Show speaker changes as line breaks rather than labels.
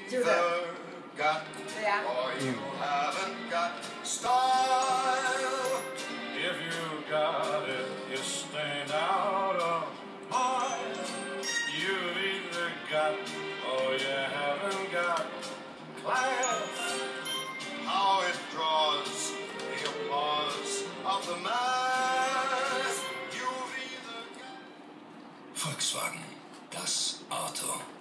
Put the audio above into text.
either got or you haven't got style.
If you got it, it's staying out of mind. You've either got or you haven't got class.
How it draws the applause of the mass. You've either got
Volkswagen, das Auto.